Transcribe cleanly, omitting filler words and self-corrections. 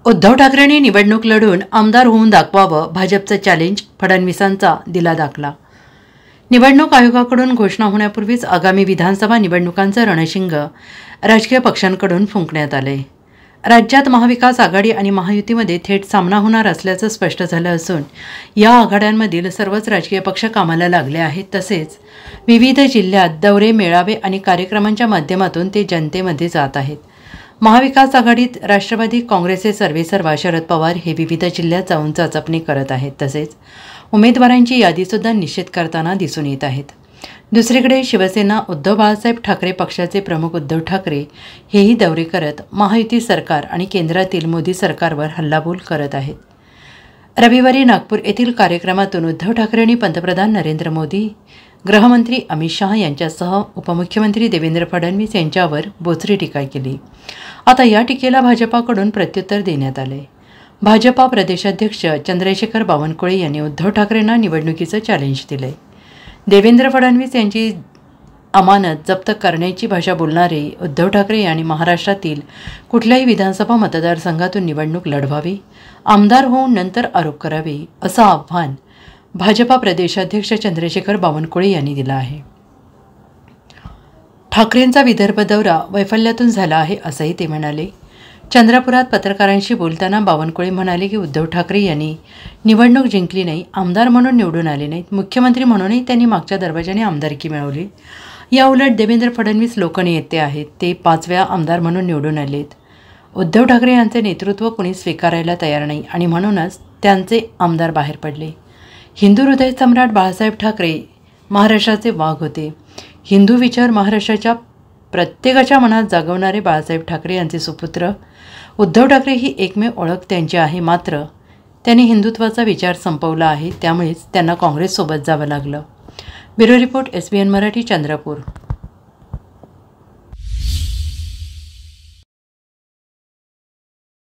उद्धव ठाकरेंनी निवडणूक लढून आमदार होऊन दाखवावं, भाजपचं चॅलेंज, फडणवीसांचा दिला दाखला. निवडणूक आयोगाकडून घोषणा होण्यापूर्वीच आगामी विधानसभा निवडणुकांचं रणशिंग राजकीय पक्षांकडून फुंकण्यात आले. राज्यात महाविकास आघाडी आणि महायुतीमध्ये थेट सामना होणार असल्याचं स्पष्ट झालं असून या आघाड्यांमधील सर्वच राजकीय पक्ष कामाला लागले आहेत. तसेच विविध जिल्ह्यात दौरे, मेळावे आणि कार्यक्रमांच्या माध्यमातून ते जनतेमध्ये जात आहेत. महाविकास आघाडीत राष्ट्रवादी काँग्रेसचे सर्वेसर्वा शरद पवार हे विविध जिल्ह्यात जाऊन चाचपणी करत आहेत. तसेच उमेदवारांची यादीसुद्धा निश्चित करताना दिसून येत आहेत. दुसरीकडे शिवसेना उद्धव बाळासाहेब ठाकरे पक्षाचे प्रमुख उद्धव ठाकरे हेही दौरे करत महायुती सरकार आणि केंद्रातील मोदी सरकारवर हल्लाबोल करत आहेत. रविवारी नागपूर येथील कार्यक्रमातून उद्धव ठाकरेंनी पंतप्रधान नरेंद्र मोदी, गृहमंत्री अमित शहा यांच्यासह उपमुख्यमंत्री देवेंद्र फडणवीस यांच्यावर बोचरी टीका केली. आता या टीकेला भाजपाकडून प्रत्युत्तर देण्यात आले. भाजपा प्रदेशाध्यक्ष चंद्रशेखर बावनकुळे यांनी उद्धव ठाकरेंना निवडणुकीचं चॅलेंज दिले. देवेंद्र फडणवीस यांची अमानत जप्त करण्याची भाषा बोलणारे उद्धव ठाकरे यांनी महाराष्ट्रातील कुठल्याही विधानसभा मतदारसंघातून निवडणूक लढवावी, आमदार होऊन नंतर आरोप करावे, असं आव्हान भाजपा प्रदेशाध्यक्ष चंद्रशेखर बावनकुळे यांनी दिलं आहे. ठाकरेंचा विदर्भ दौरा वैफल्यातून झाला आहे, असंही ते म्हणाले. चंद्रपुरात पत्रकारांशी बोलताना बावनकुळे म्हणाले की उद्धव ठाकरे यांनी निवडणूक जिंकली नाही, आमदार म्हणून निवडून आले नाहीत, मुख्यमंत्री म्हणूनही त्यांनी मागच्या दरवाजाने आमदारकी मिळवली. या उलट देवेंद्र फडणवीस लोकनेते आहेत, ते 5 वेळा आमदार म्हणून निवडून आलेत. उद्धव ठाकरे यांचे नेतृत्व कोणी स्वीकारायला तयार नाही आणि म्हणूनच त्यांचे आमदार बाहेर पडले. हिंदू हृदय सम्राट बाळासाहेब ठाकरे महाराष्ट्राचे वाघ होते. हिंदू विचार महाराष्ट्राच्या प्रत्येकाच्या मनात जागवणारे बाळासाहेब ठाकरे यांचे सुपुत्र उद्धव ठाकरे ही एकमेव ओळख त्यांची आहे. मात्र त्यांनी हिंदुत्वाचा विचार संपवला आहे, त्यामुळेच त्यांना काँग्रेससोबत जावं लागलं. Bureau report, SBN Marathi, Chandrapur.